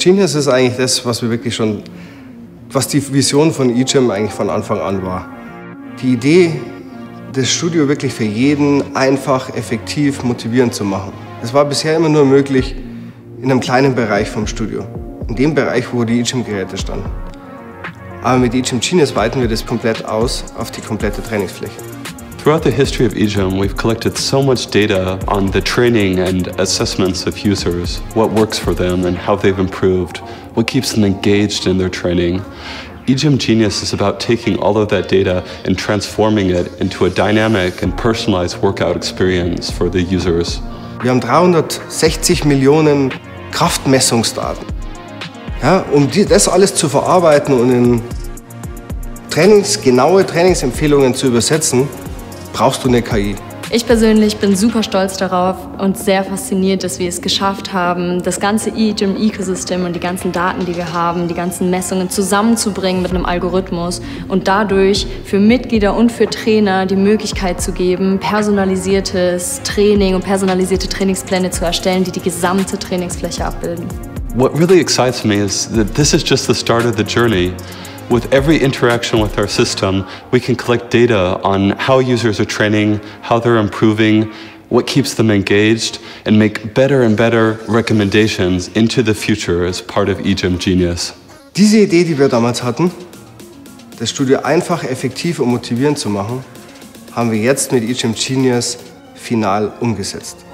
Genius ist eigentlich das, was was die Vision von eGym eigentlich von Anfang an war. Die Idee, das Studio wirklich für jeden einfach, effektiv, motivierend zu machen. Es war bisher immer nur möglich in einem kleinen Bereich vom Studio. In dem Bereich, wo die eGym-Geräte standen. Aber mit eGym Genius weiten wir das komplett aus auf die komplette Trainingsfläche. Throughout the history of eGym, we've collected so much data on the training and assessments of users, what works for them and how they've improved, what keeps them engaged in their training. eGym Genius is about taking all of that data and transforming it into a dynamic and personalized workout experience for the users. Wir haben 360 Millionen Kraftmessungsdaten. Ja, um das alles zu verarbeiten und in genaue Trainingsempfehlungen zu übersetzen, brauchst du eine KI. Ich persönlich bin super stolz darauf und sehr fasziniert, dass wir es geschafft haben, das ganze eGym-Ecosystem und die ganzen Daten, die wir haben, die ganzen Messungen zusammenzubringen mit einem Algorithmus und dadurch für Mitglieder und für Trainer die Möglichkeit zu geben, personalisiertes Training und personalisierte Trainingspläne zu erstellen, die die gesamte Trainingsfläche abbilden. What really excites me is that this is just the start of the journey. With every interaction with our system, we can collect data on how users are training, how they're improving, what keeps them engaged, and make better and better recommendations into the future as part of eGym Genius. Diese Idee, die wir damals hatten, das Studio einfach, effektiv und motivierend zu machen, haben wir jetzt mit eGym Genius final umgesetzt.